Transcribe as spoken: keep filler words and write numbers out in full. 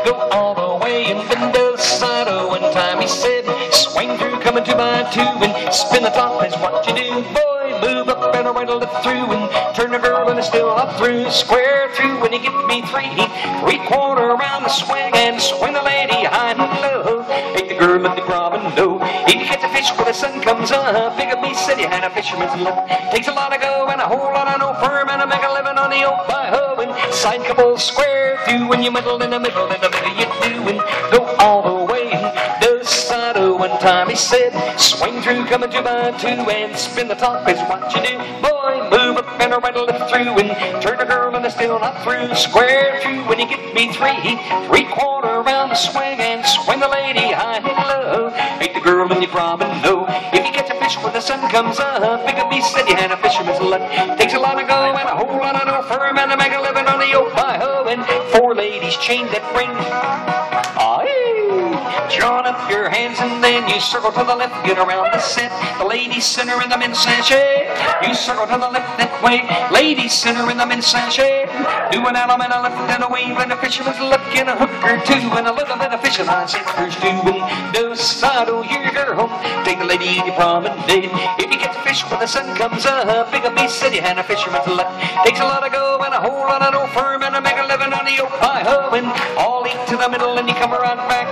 go all the way and bend the side. Oh, one time he said, swing through, coming two by two, and spin the top is what you do. Boy, move up and right a left through, and turn the girl and it's still up through. Square through when you get me three, three quarter around the swing, and swing the lady high and low. Ain't the girl in the grab and no. If you catch a fish when the sun comes up, pick up me city and a fisherman's luck. Takes a lot of go and a whole lot of no firm, and I make a living on the old by hub, and side couple square through when you middle in the middle in the middle you do, and go all the way. The side of one time he said, swing through, coming two by two, and spin the top is what you do. Boy, move up and right a left through, and turn the girl and it's still not through. Square through when you get me three, three quarter around the swing, and swing the lady high and low. Ain't the girl in your grab and no. If you catch a fish when the sun comes up, pick up me city and a fisherman's luck. Takes a lot of go and a whole lot of no firm, and to make a living on the old by hub, and four ladies chained that ring. Join up your hands and then you circle to the left, get around the set. The ladies center in the men's sachet. You circle to the left that way. Ladies center in the men's sachet. Do an element, a left and a wave, and a fisherman's luck, and a hook or two, and a little bit of fishing line sinkers too. And the side of your girl, take the lady in your promenade. If you catch a fish when the sun comes up, pick up me city and a fisherman's luck. Takes a lot of go and a whole lot of no firm, and I make a living on the old pie hub, and all eat to the middle and you come around back.